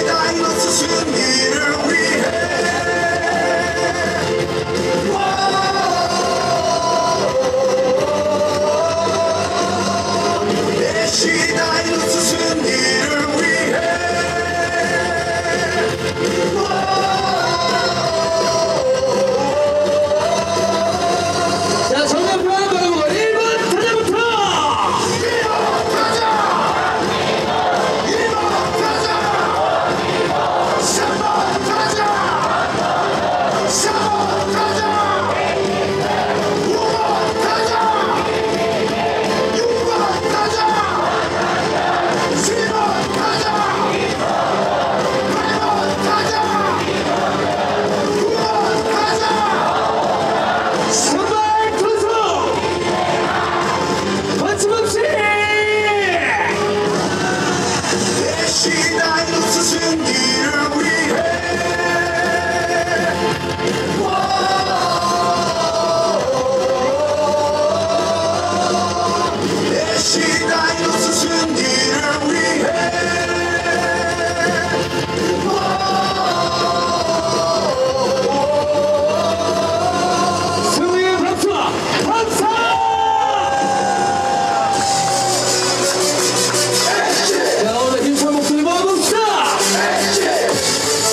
다이노스 승리를 위해 애쉬 다이노스 승리를 위해 자, 정답표 한번 1번 타자부터! 1번 타자! 2번 타자! 3번 타자! 4번 타자! 5번 타자! 6번 타자! 7번 타자! 8번 타자! 9번 타자! 선발 투수! 거침없이! 애쉬 다이노스 승리를 위해 애쉬 다이노스 승리를 위해 승리의 박수와 박수! 자, 오늘 힘찬 목소리 모아봅시다!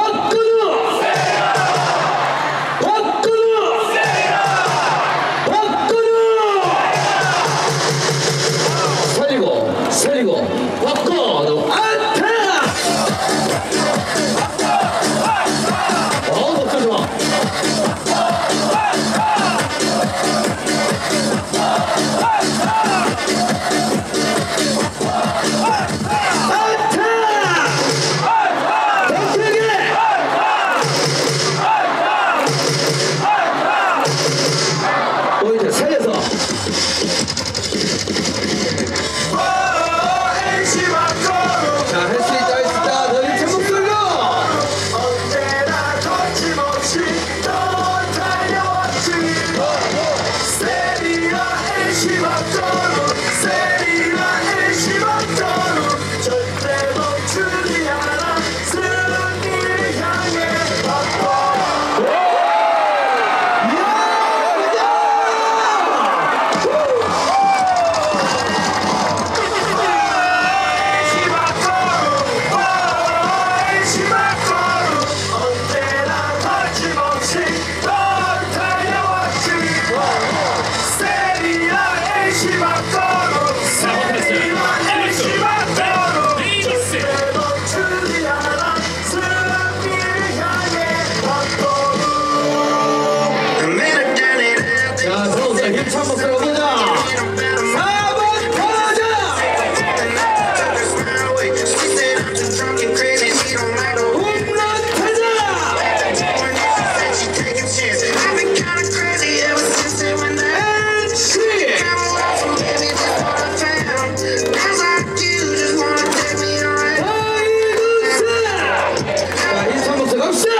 박근우 살리고 박근우 안타. 목소리 좋아. 포인트 살려서 자, 할 수 있다, 할 수 있다. 너 힘찬 목소리로 언제나 거침없이 넌 달려왔지. 세리라 NC 박건우, 세리라 NC 박건우. 절대 멈추지 않아 승리를 향해 박건우. 자, 들어오세요. 힘찬 목소리 보자. 4번 타자. 홈런 타자. 자, 힘찬 목소리 갑시다.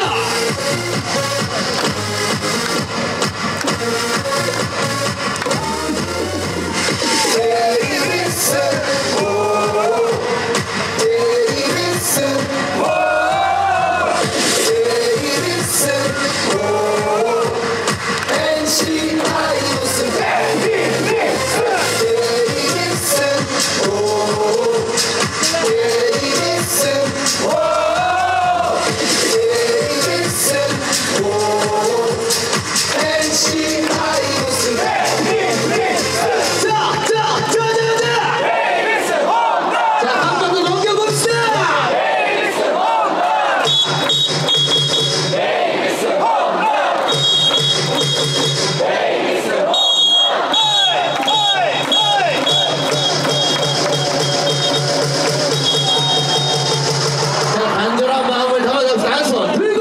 자, 한 번 더 넘겨봅시다. 자, 간절한 마음을 담아서 한 손 들고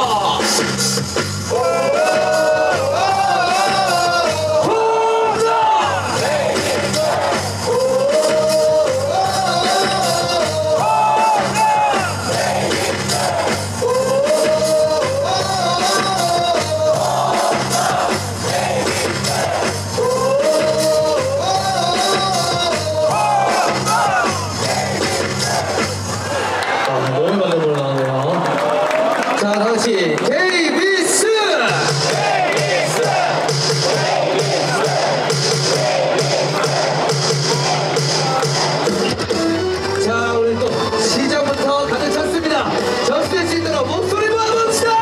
너무 많은 걸 나오네요. 자, 다같이 KBS! 자, 우리 또 시작부터 가득 찼습니다. 접수할 수 있도록 목소리 모아봅시다!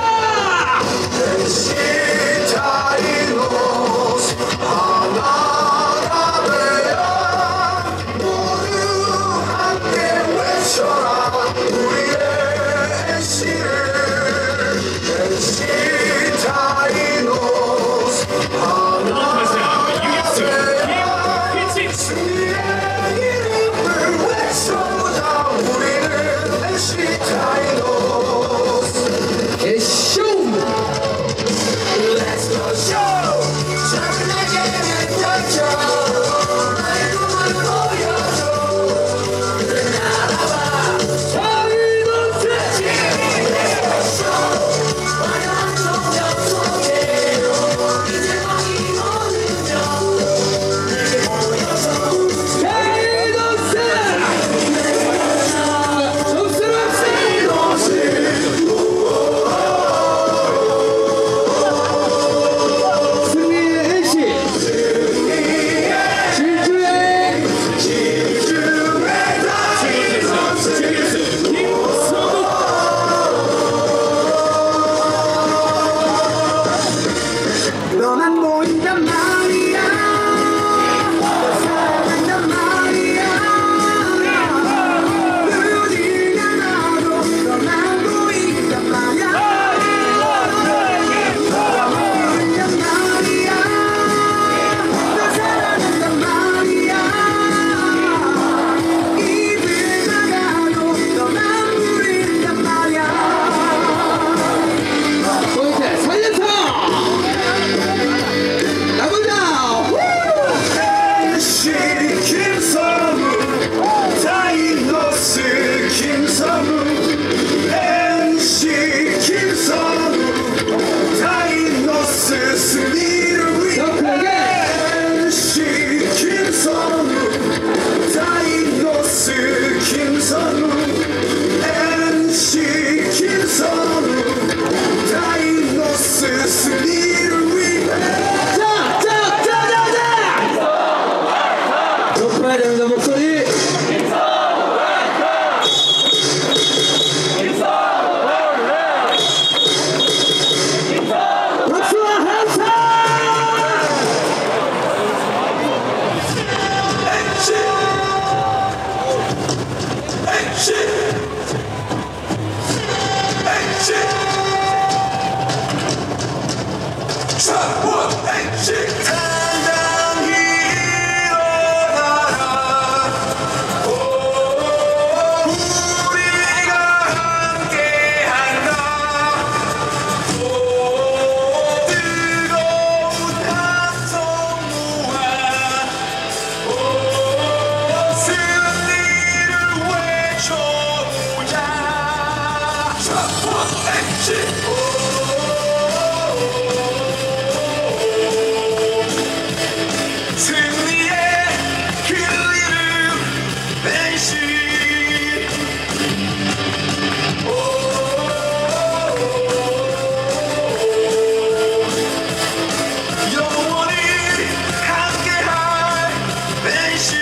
우리의 NC를 승리의 그 이름 NC 영원히 함께할 NC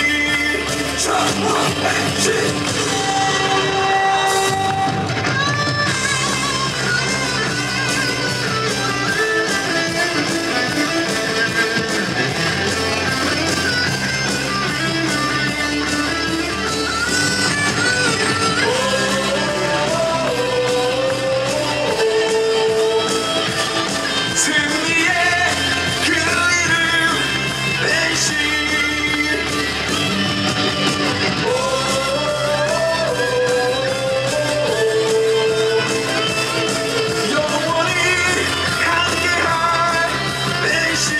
승리의 그 이름 NC 영원히 함께할 NC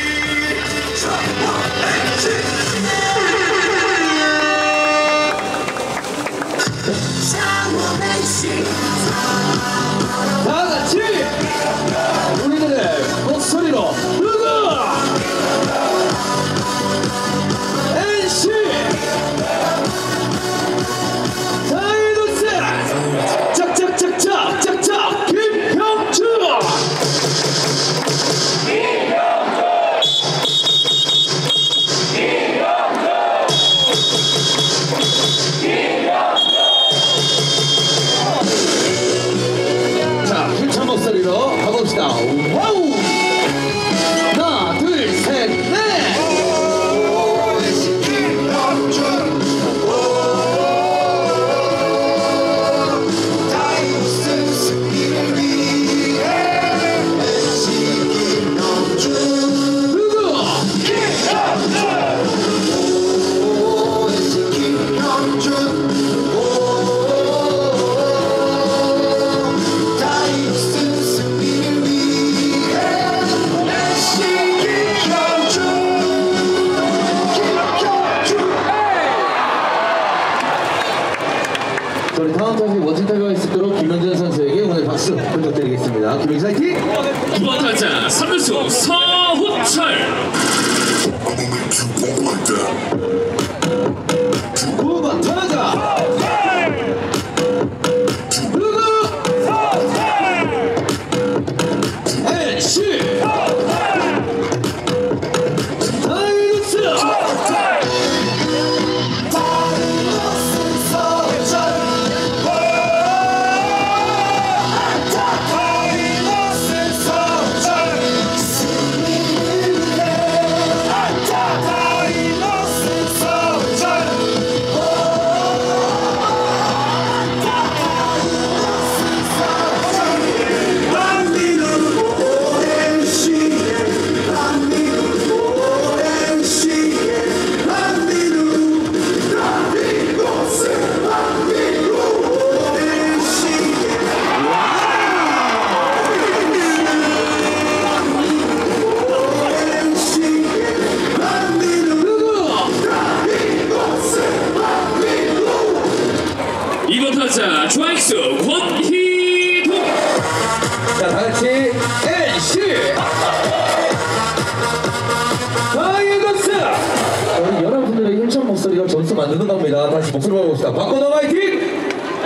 다 같이 우리들의 목소리로 누구 NC 다이노스 짝짝짝짝짝짝 김형주 자, 힘찬 목소리로 가봅시다. 와우! 하나, 둘, 셋, 넷! 우리 다음 타석에 멋진 타격가 있도록 김현준 선수에게 오늘 박수 부탁드리겠습니다. 김현준 화이팅! 9번 타자 3루수 서훈철 9번 타자 누구? NC 다이노스 타자 좌익수 권희동 자, 다같이 NC 다이노스 우리 여러분들의 힘찬 목소리가 점수 만드는 겁니다. 다시 목소리 봐봅시다. 박건호 화이팅!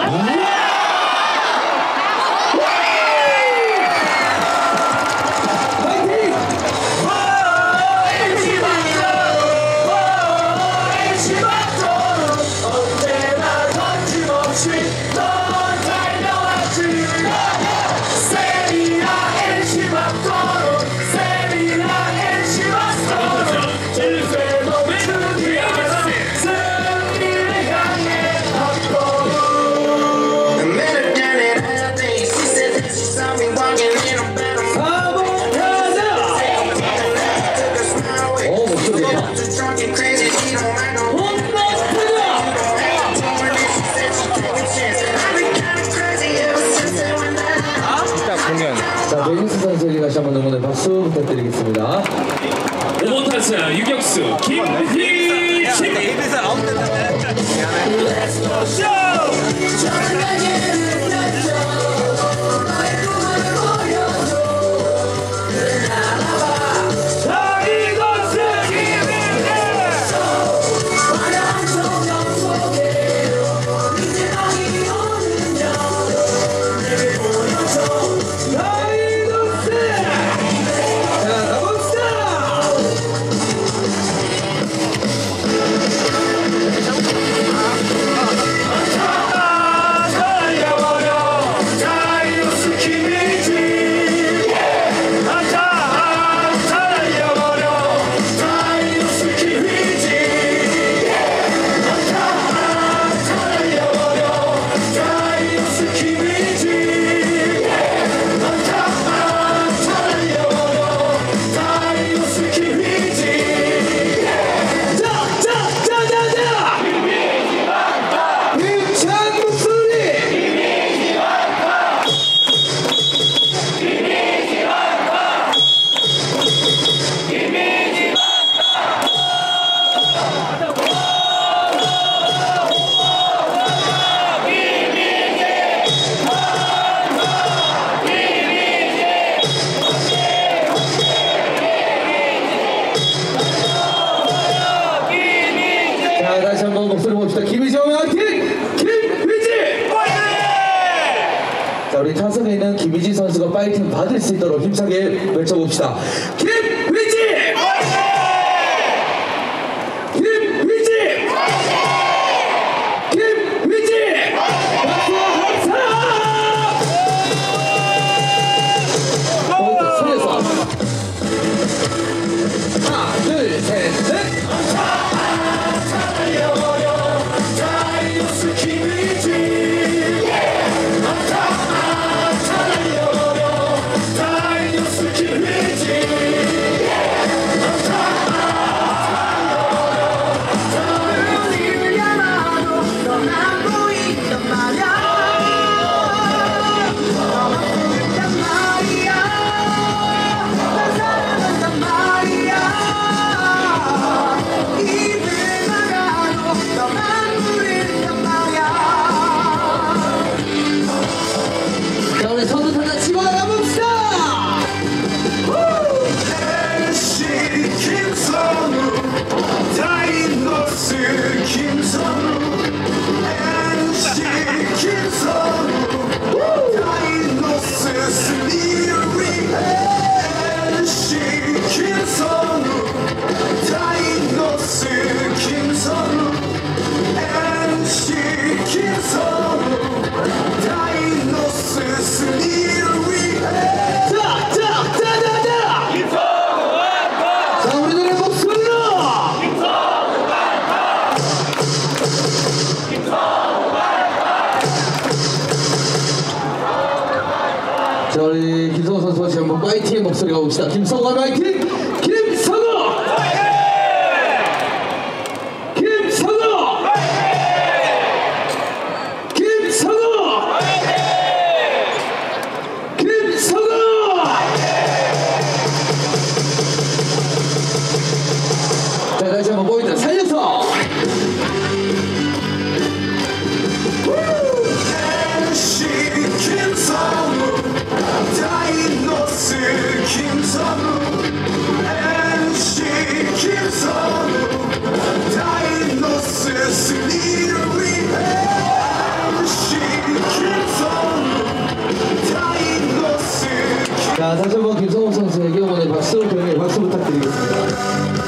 자, 메인스 선수에게 다시 한번 응원의 박수 부탁드리겠습니다. 5번 타자 유격수 김희진 Let's go show! 선수가 파이팅 받을 수 있도록 힘차게 외쳐봅시다. 김휘지! 김휘지! 김휘지! 박수와 함성! 포인트 손에서 하나, 둘, 셋, 넷! 자, 우리 김성호 선수 다시 한번 파이팅의 목소리가 옵시다. 김성호 파이팅! 김성호! 김성호! 김성호! 김성호! 자, 다시 한번 포인트 살려서! 자, 다시 한번 김성호 선수에게 오늘 박수 부탁드리겠습니다.